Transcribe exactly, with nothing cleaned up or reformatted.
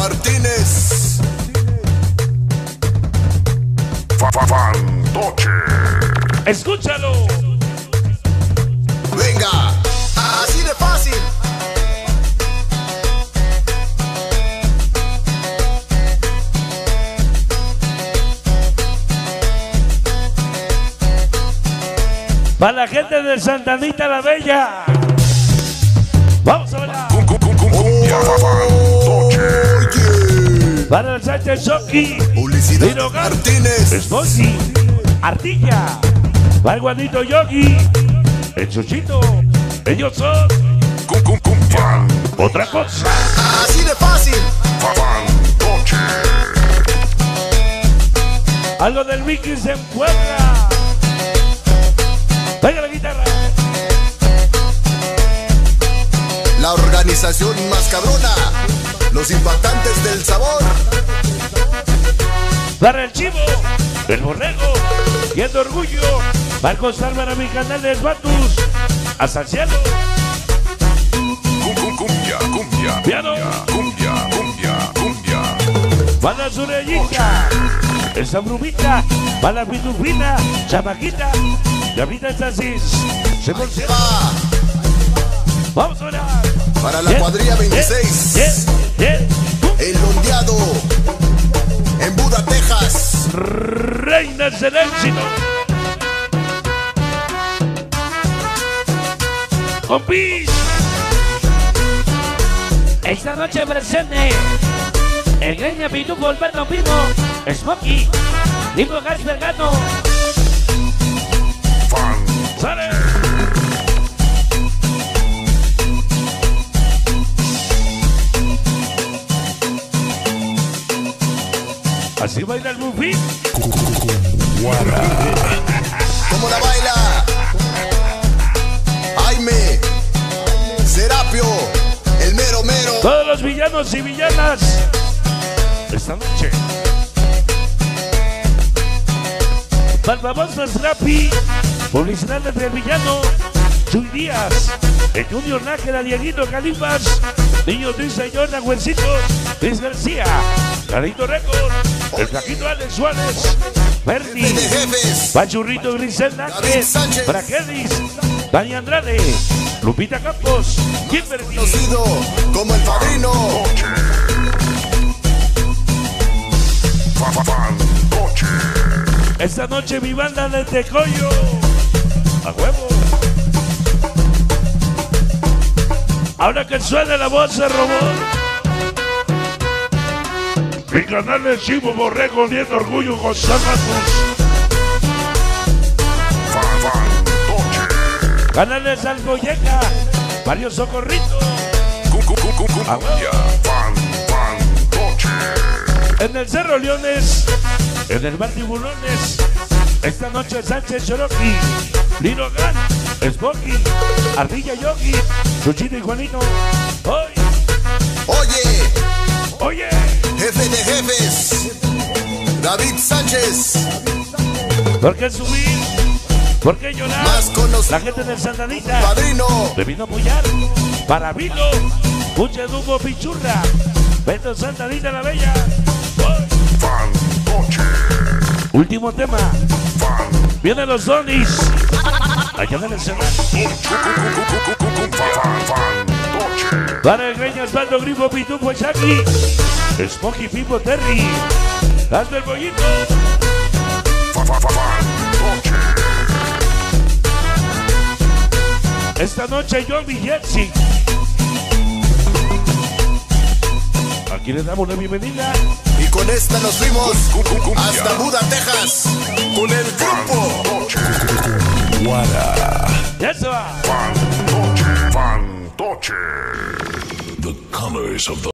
Martínez. Fantoche. Escúchalo. Venga, así de fácil. Para la gente de Santa Anita la Bella. Vamos a bailar. Cum, cum, cum, cum, cumbia, fantoche. Para el Sánchez Shoki. Publicidad Lino Gas, Martínez. Smokey, Ardilla. Para el Juanito Yogi. El Chuchito. Ellos son Cum, cum, cumbia. otra cosa. Así de fácil. Fantoche. Algo del Mickey en Puebla. Venga la guitarra. La organización más cabrona. Los impactantes del sabor. Para el Chivo, el Borrego y el Orgullo. Marcos Álvaro, mi canal de Batus. Hasta el cielo. Cum, cum, cumbia, cumbia. Piano. Cumbia, cumbia, cumbia. Para su reyita. Esa brumita. Para la pitufina. Chamaquita. Y ahorita es así. Se por ciento. Va Vamos a orar. para la cuadrilla veintiséis. Yes, yes, yes. El ondeado. En Buda, Texas. Reinas del éxito. Compis. Esta noche presente el Greña Pitufo, el Perno Pino, Smokey, Lino Gas Vergano. ¡Sale! Así baila el Buffy. ¿Cómo la baila? Jaime. Serapio. El mero mero. Todos los villanos y villanas esta noche. Malvamosos Rappi. Publicidad entre el villano Chuy Díaz, el Junior Nájera, Dieguito Califas, Niño Triste, Jordan Huesitos, Luis García, Carito Record, el Flaquito Alex Suárez, Bernie, Jefe de jefes. Pachurrito Grisel David Nájez, Sánchez. Braquelis, Dani Andrade, Lupita Campos, Kimberly, Conocido como el padrino. Fantoche. esta noche mi banda de Tecoyo, a huevo. Ahora que suena la voz de robot. Mi canal de Chivo Borrego, Nieto Orgullo, José Matus. Fantoche. Canal de Salgoyeca, Mario Socorrito. Cum, cum, cum, cum, cum, cumbia. Fantoche. En el Cerro Leones, en el Bar Tiburones. Esta noche Sánchez Cherokee, Lino Gan, Smokey, Ardilla Yogi, Chuchito y Juanito. Hoy, Oye, oye, jefe de jefes. David Sánchez. ¿por qué subir? ¿Por qué llorar? Más conocido. La gente del Santa Anita Padrino. me vino a apoyar. Para Vilo, Puche Dumbo Pichurra, Beto Santa Anita la Bella. Hoy, Fantoche. último tema. Vienen los Donis. Allá en el celular. Fantoche. Para el Greña, Osvaldo, Grifo, Pitufo, Shaki, Smokey, Pipo, Terry, Hazme el Bollito. Fantoche. Esta noche John Villetzi. Aquí le damos la bienvenida. Y con esta nos fuimos hasta Buda, Texas. Con el grupo. Ya se va. Fantoche. Fantoche. The colors of the